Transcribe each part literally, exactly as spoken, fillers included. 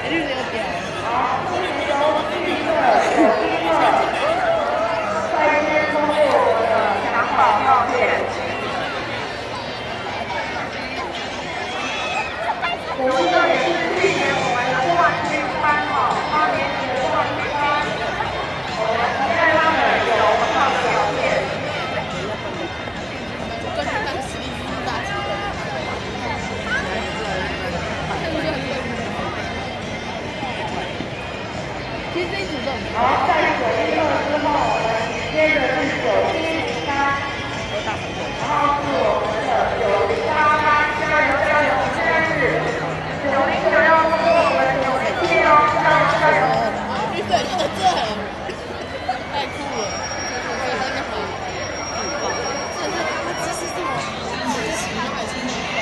一律六点。 好，这里有绿色、有金色，在先通过我的想法照片。有一个也是去年我们的冠军班哦，八年级的冠军班，我们期待他们有很好的表现。 冠军班实力是大几分？其实这一组都很好，在九一二之后，我们接着是九一三，然后是我们的九一八班，加油加油！现在是九零九要通过我们九零七哦，加油加油！ 绿色真的这太酷了，我觉得真的很很棒。这是他姿势这么不行，还是那么快。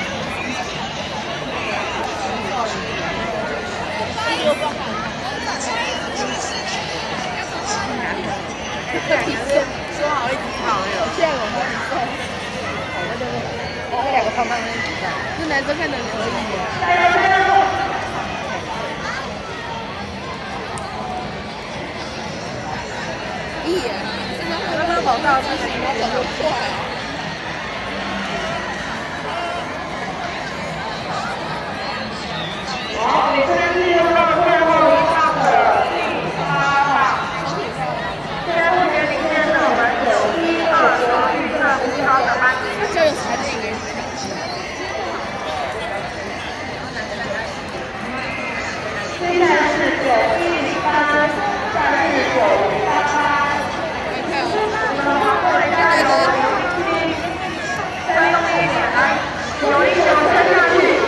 第六棒看。说好一起跑没有？现在我们比赛，好，那就是那两个胖胖的比赛，这男生看着可以耶。 加油加油！ 咦，现在他们跑道不行，我跑得快。 好，你现在是用到最后一趟的第八棒。现在目前领先是我们九一二九绿色五号的班级。 这有啥这个？ 现在是九一零班，再是九一八班。我们往后来加油，再用力一点来，九一九撑下去。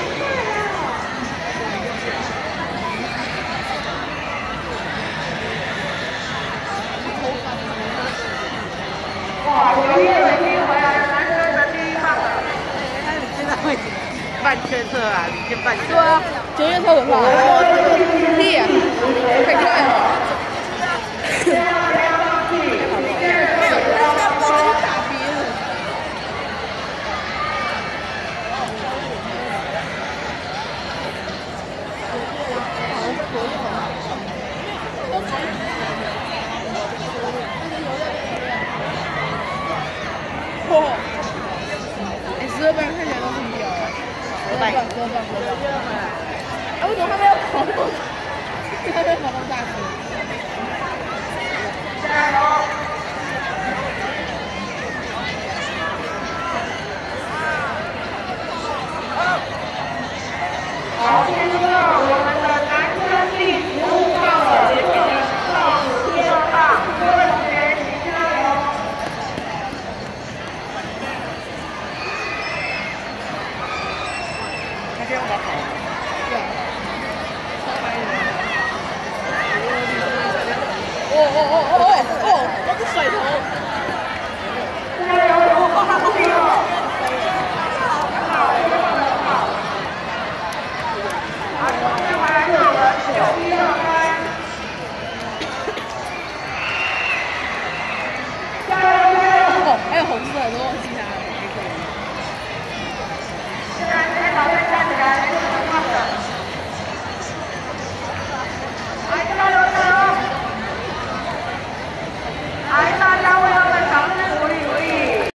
哇，九一二已经回来了，男生的第一棒了。 那你现在会半圈车啊？你先半圈。对啊，九月超可怕。屁啊！快快哦！不要不要放弃！没有，他不能去打别人。哇！哎，十二班看起来都很屌哎。十二棒，十二棒，十二棒。哎，为什么他们要跑那么？他们要跑那么大声？ 加油！好，进入到我们的男生第十五棒了，也就是倒数第二棒，各位同学请加油！ 他这样跑好。对啊。哦哦哦哦哦！我是甩头。 加油！我放上去了。很好，非常的好。好，接下来是我们九一二班。加油加油！ 哦，还有红色的，都忘记它了。 现在这些老师看起来是很棒的。来，加油加油！来。